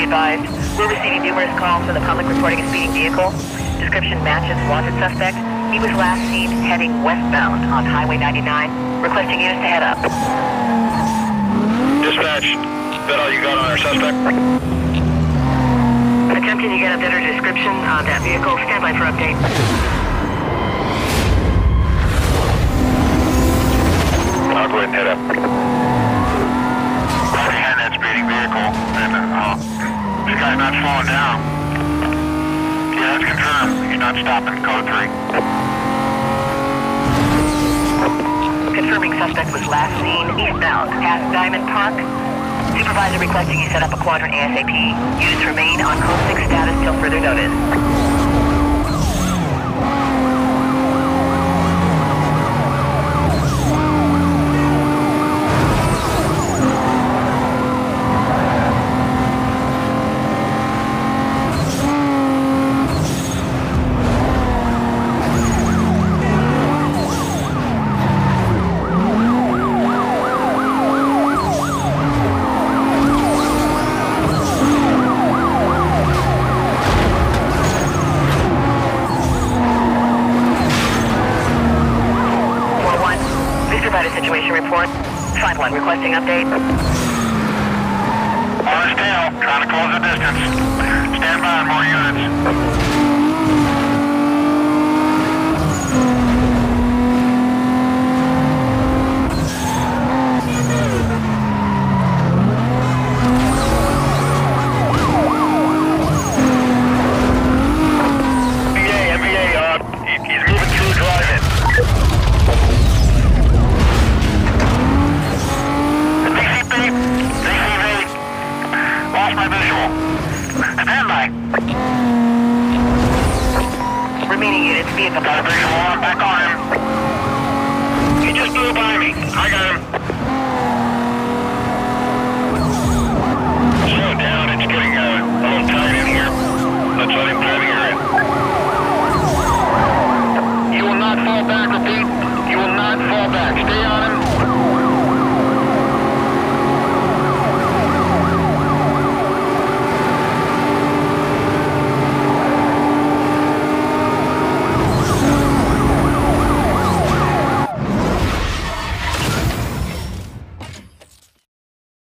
advised, we're receiving numerous calls from the public reporting a speeding vehicle. Description matches wanted suspect. He was last seen heading westbound on Highway 99, requesting units to head up. Dispatch, is that all you got on our suspect? Attempting to get a better description of that vehicle. Stand by for update. I'll go ahead and head up. We're behind that speeding vehicle, and this guy's not slowing down. Yeah, that's confirmed. He's not stopping. Code 3. Confirming suspect was last seen eastbound past Diamond Park. Supervisor requesting you set up a quadrant ASAP. Units remain on code 6 status till further notice. Situation report. 5-1 requesting update. On his tail, trying to close the distance. Stand by, more units. MVA, he's moving through drive-in. Lost my visual. Stand by. Remaining units, vehicle. Got a visual on, back on him. He just blew by me. I got him. Slow down, it's getting a little tight in here. Let's let him through the area. You will not fall back, repeat. You will not fall back. Stay on.